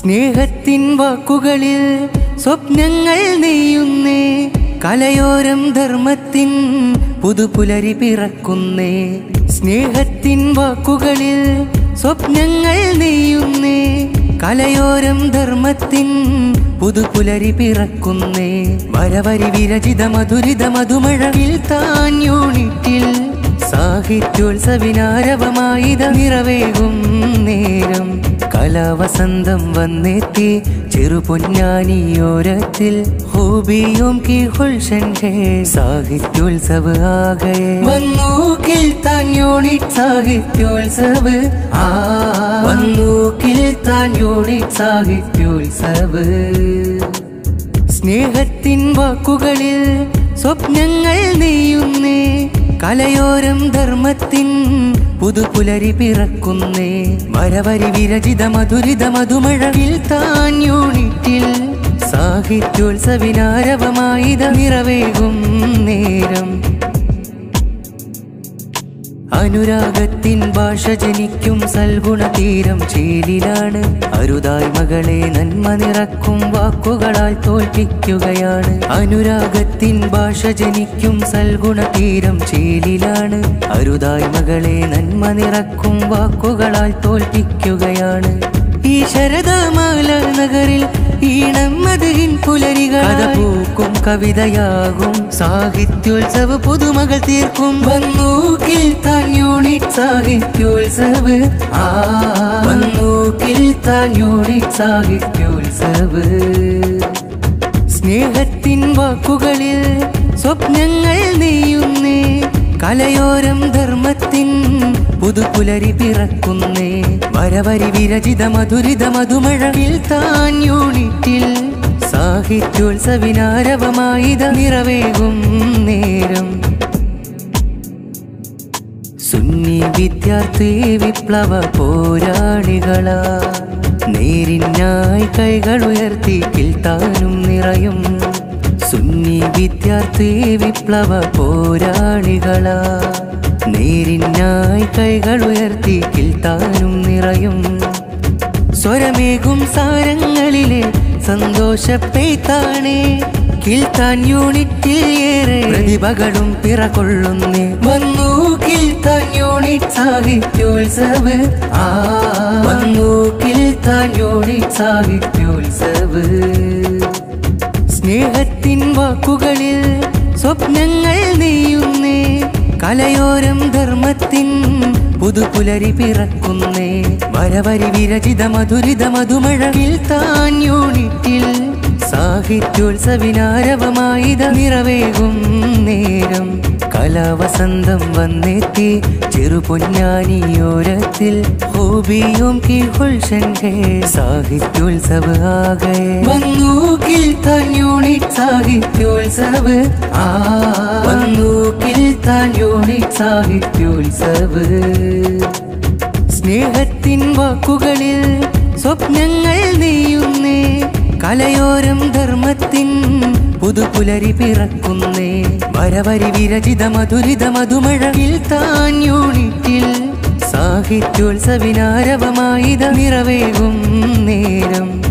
സ്നേഹത്തിൻ വാക്കുകളിൽ സ്വപ്നങ്ങൾ നെയ്യുന്നേ, കലയോരം ധർമ്മത്തിൻ പുതുപുലരി പിറക്കുന്നേ. സ്നേഹത്തിൻ വാക്കുകളിൽ സ്വപ്നങ്ങൾ നെയ്യുന്നേ, കലയോരം ധർമ്മത്തിൻ പുതുപുലരി പിറക്കുന്നേ. വരവരി വിരചിത മധുരിത മധുമഴവിൽ താൻ യൂണിറ്റിൽ സാഹിത്യോത്സവിനാരവമായിത നിറവേകും നേരം. കലാവസന്തം വന്നെത്തി ചെറുപൊന്നാനിയോരത്തിൽ ഹൂബിയോം की गुलशन है साहित्योत्सव आ गए. वन्नू किल्तान यूनिट साहित्योत्सव वन्नू किल्तान यूनिट साहित्योत्सव. സ്നേഹത്തിൻ വാക്കുകളിൽ സ്വപ്നങ്ങൾ നെയ്യുന്നേ, കലയോരം ധർമ്മത്തിൻ പുതുപുലരി പിറക്കുന്നേ. വരവരി വിരചിത മധുരിത മധുമഴവിൽ താൻ യൂണിറ്റിൽ സാഹിത്യോത്സവിനാരവമായിത നിറവേകും നേരം. അനുരാഗത്തിൻ ഭാഷ ജനിക്കും സൽഗുണ തീരം ചേലിലാണ്. അരുതായ് മകളെ നന്മ നിറക്കും വാക്കുകളാൽ തോൽപ്പിക്കുകയാണ്. അനുരാഗത്തിൻ ഭാഷ ജനിക്കും സൽഗുണ തീരം ചേലിലാണ്. അരുതായ് മകളെ നന്മ നിറക്കും വാക്കുകളാൽ തോൽപ്പിക്കുകയാണ്. ഈ ശരദമാല നഗരിൽ ഈണം മധുരിൻ പുലരികൾ പൂക്കും കവിതയാകും. സാഹിത്യോത്സവ പുതുമകൾ തീർക്കും. വന്നു കിൽത്താൻ യൂണിറ്റ് സാഹിത്യോത്സവ വന്നു കിൽത്താൻ യൂണിറ്റ് സാഹിത്യോത്സവ. സ്നേഹത്തിൻ വാക്കുകളിൽ സ്വപ്നങ്ങൾ നെയ്യുന്നേ, കലയോരം ധർമ്മത്തിൻ പുതുപുലരി പിറക്കുന്നേ. വരവരി വിരചിത മധുരിത മധുമഴവിൽ താൻ യൂണിറ്റിൽ സാഹിത്യോത്സവിനാരവമായിത നിറവേകും നേരം. സുന്നി വിദ്യാർത്ഥി വിപ്ലവ പോരാളികളാ നേരിനായി കൈകളുയർത്തി കിൽത്താനും നിറയും. സുന്നി വിദ്യാർത്ഥി വിപ്ലവ പോരാളികളാ നേരിനായി കൈകളുയർത്തി കിൽത്താനും നിറയും. സ്വരമേകും സാരങ്ങളിലെ സന്തോഷപ്പെയ്ത്താണേ, കിൽത്താൻ യൂണിറ്റിൽ ഏറെ പ്രതിഭകളും പിറകൊള്ളുന്നേ. വന്നു കിൽത്താൻ യൂണിറ്റ് സാഹിത്യോത്സവ വന്നു കിൽത്താൻ യൂണിറ്റ് സാഹിത്യോത്സവ. സ്നേഹത്തിൻ വാക്കുകളിൽ സ്വപ്നങ്ങൾ നെയ്യുന്നേ, കലയോരം ധർമ്മത്തിൻ പുതുപുലരി പിറക്കുന്നേ. വരവരി വിരചിത മധുരിത മധുമഴവിൽ താൻ യൂണിറ്റിൽ സാഹിത്യോത്സവിനാരവമായിത നിറവേകും നേരം. കലാവസന്തം വന്നെത്തി ചെറുപൊന്നാനിയോരത്തിൽ ഹൂബിയോം की गुलशन है साहित्योत्सव आ गए. वन्नू किल्तान यूनिट साहित्योत्सव वन्नू किल्तान यूनिट साहित्योत्सव. സ്നേഹത്തിൻ വാക്കുകളിൽ സ്വപ്നങ്ങൾ നെയ്യുന്നേ, കലയോരം ധർമ്മത്തിൻ പുതുപുലരി പിറക്കുന്നേ. വരവരി വിരചിത മധുരിത മധുമഴവിൽ താൻ യൂണിറ്റിൽ സാഹിത്യോത്സവിനാരവമായിത നിറവേകും നേരം.